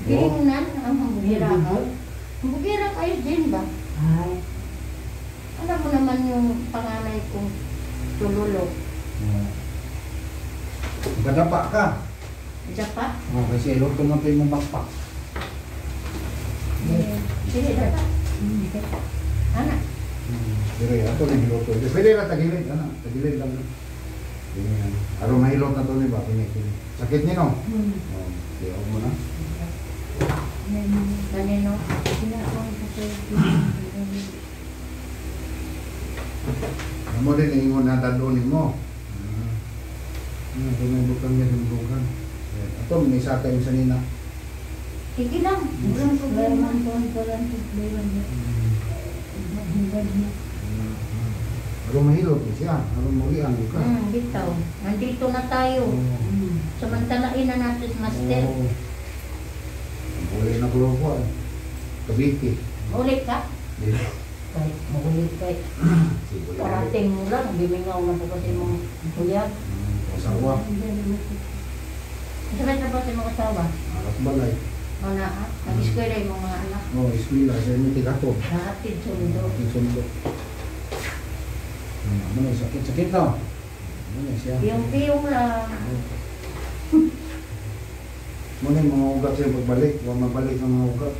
Tingnan ang bugira ka. Bugira kayo din ba? Ay. Alam mo naman yung panganay kong tululok. Magdapa ka. Isa pa? Kasi ilong tumatay mo bakpak. Sige, dapat. Anak. Pero ato na hiloto. Pwede na tagilid. Tagilid lang. Araw na hilot na ito ni ba? Sakit niyo, no? Kaya mo na. Kanino? Mo din ingon na dadonin mo. Tumibukang niya tumibukang. Ito, may isa tayo sa nina. Sige lang. Walang problema. Araw mahilot siya. Araw murian ka. Bitaw. Nandito na tayo. Samantalain na natin, Master. Uli na kulo ko. Kabiti. Ulit ka? Dito. Kahit magulit kahit parating mo lang, bimingaw na po kasi mong kuyab. Asawa. Sabay na ba si mga asawa? Alas balay. Mga nag-eskwela yung mga anak. Eskwela. Sa inyo tigato. Nahatid sundo. Sundo. Ano sakit-sakit na. Ano siya? Piyong-piyong lang. Muna yung mga ugat siya pagbalik. Huwag magbalik ng mga ugat.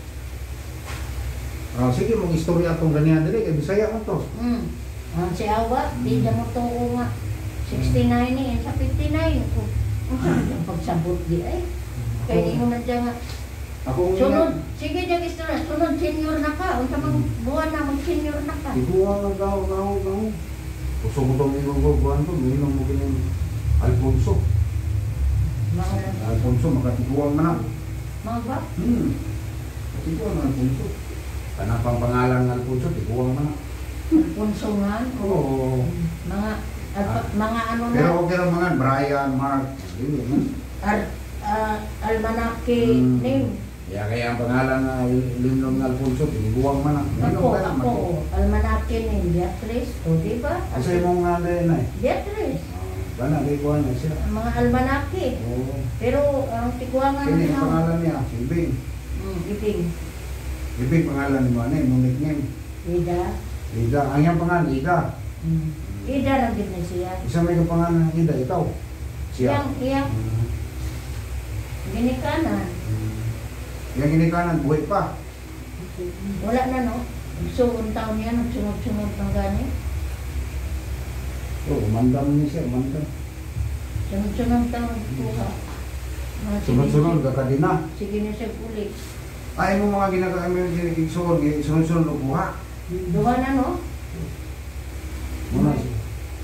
Sige, mong istorya itong ganyan dali. Kaya Bisaya ka to. Si Awa, di na mo itong nga. 69 eh, sa 59. Ang saan yung pagsabot di ay. Kaya di mo na dyan nga. Ako Sunod, sige dyan istorya. Sunod, senior na ka. Ang tamang buwan na, mag-senior na ka. Iguan ang gaw. Gusto mo itong inuguguan to. Minum mo ganyan. Alfonso. Alfonso, makatiguan man na. Mga ba? Katiguan ang Alfonso. Kanapang pangalan ng Alfonso, tiguan man na. Punsungan o Oo. mga ano na. Pero okay lang mga Brian, Mark. Almanaki name. Kaya ang pangalan na Limnon Alfonso, tiguan man na. Ako, Almanaki name, Beatrice. O diba? Kasi mong nga din na eh. Beatrice. Bana, tiguan na siya. Mga Almanaki. Oo. Pero ang tikuangan Sino yung na. pangalan niya? Si Ibing. Ibing. Ibing pangalan ni mo, ano eh, nung nickname. Ida. Ida. Ang iyang pangalan, Ida. Ida lang din na siya. Isa may kapangalan ng Ida, ikaw. Siya. Iyang ginikanan. Yang ginikanan, buhay pa. Wala na no. Suong taon niya, nagsunod-sunod ng gani. Oo, umandam niya siya, umandam. Sunod-sunod taon kuha. Sunod-sunod, kakadina. Sige na siya ulit. Ay mo mga ginagawa mo yung sunod-sunod na buha. Duha na no? Muna siya.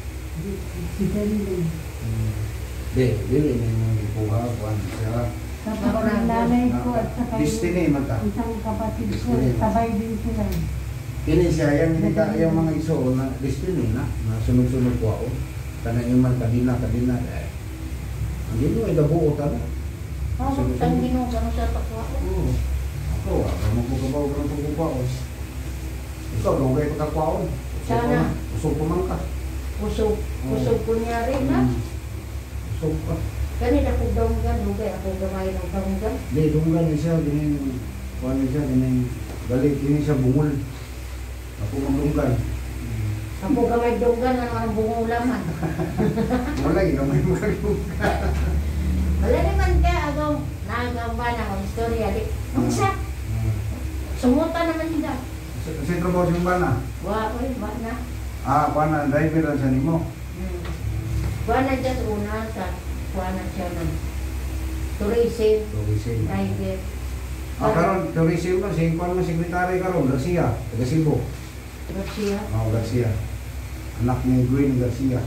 Dili na yung buha, buhan siya. Tapos ang nanay ko at saka Destiny, mata. isang kapatid ko, sabay din sila. Kini siya, yung mga iso na destiny na sunod-sunod po ako. Kanang yung man, kadina. Ang gino ay gabuo tala. Ang ginoo ka na sa takwa ko. Oo. Ako, magpukabaw ka ng pagkubaos. Ikaw, lugay pa kakwaon. Sana. Usog pa man ka. Usog ko niya rin na. Usog ka. Kanina ko donggan, lugay ako gamay ng donggan. Hindi, dunggan niya siya, ganyan, kuhan niya siya, ganyan, galit, ganyan siya bungol. Ako magdunggan. Ako gamay donggan, ano ang bungulaman. Wala, gamay mo kagdunggan. Wala naman ka, akong nagamba na akong istorya. Ang isa, sumuta naman sila. Sa trabaho siyang bana? Oy, ba na? Bana, driver lang siya ni mo. Kuha na dyan una sa kuha na siya ng tourism, Tourism. driver. Karon, tourism na, siya kuhan mo sekretary karon, Garcia, taga Cebu. Garcia. Garcia. Anak ni Gwen Garcia.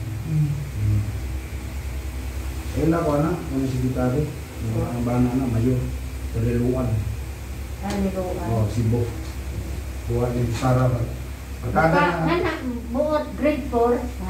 Ela ko na, kung sekretary. Ang bana na, mayor. Paliluan. Niluan. Cebu. Kuha din Sara. Pagkada na. Anak, buot grade 4.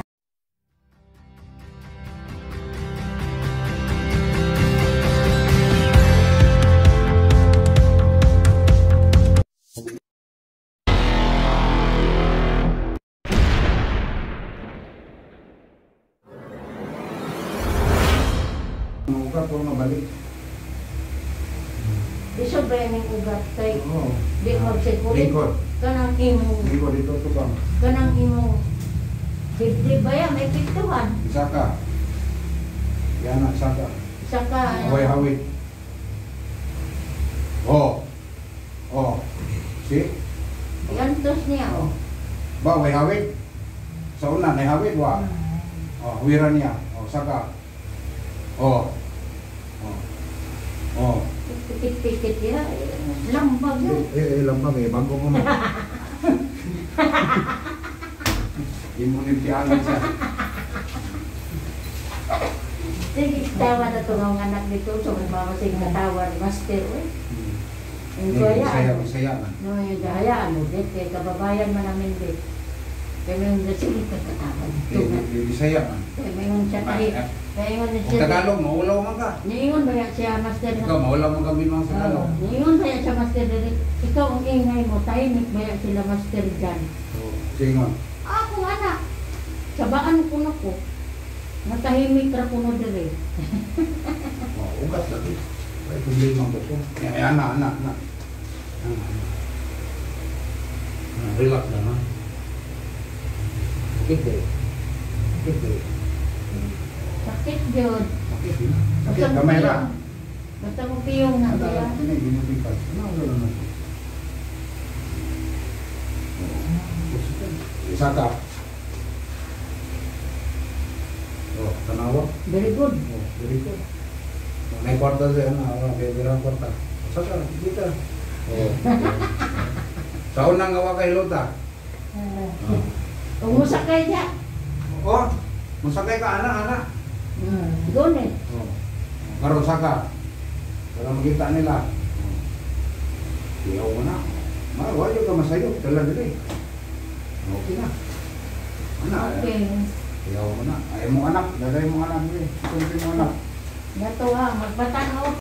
Muka po mabalik. Di sobra ning ugat kay Oo. di magsikulit. Lingkod. Kanang imong Lingkod dito to bang. kanang imong dibdib ba yan, may pintuan. Isa ka. Yan ang saka. Saka Haway-hawit. Oh. Oh. Si? yantos niya. Oh. Ba, way hawit. Sa una, may hawit wa. Oh, hawiran niya. Oh, saka. Oh. Oh. Oh. Pikit-pikit ya. Lambag yan. Lambang eh. Bago mo na. Imunitianan siya. Sige, tawa na ito ng anak nito. So, may mamasing natawa ni Master. Enjoy yan. Masaya na. No, yung gaya, ano, dit, kay kababayan man namin, dit. Kaya may yung nasili ka katawa dito. Bisaya man. Kaya may yung siya tayo. Kaya yung Kung siya. Tagalog, maulaw man ka. Niingon ba yan siya, Master? Ikaw, maulaw man kami mga sa Tagalog. Niingon ba yan siya, Master? Ikaw ang ingay mo, tahimik ba yan sila, Master, dyan? Singon. Ako, anak. Sabaan ko na ko. Natahimik ra ko no dire. Ugat lagi. Ay, problema ko po. Anak. Relax lang ha. Sakit eh. Sakit yun. Sakit din. Sakit, kamay lang. Basta ko piyong na Ada kaya. ini ginupikas. Wala na. Isa ka. Oh, tanawa. Very good. Oh, very good. May kwarta siya na, birang kwarta. Saka, kita. Oh. Sa unang gawa kay Lota. Kung musakay niya. Oh, musakay ka anak. Doon eh. Oh. Karon saka. Para makita nila. Iyaw mo na. Mawayo ka masayo. Dala dili. Okay na. Anak. Okay. Iyaw mo na. Ay mo anak. Daday mo anak. Kunti mo anak. Dato ha, magbatan ako.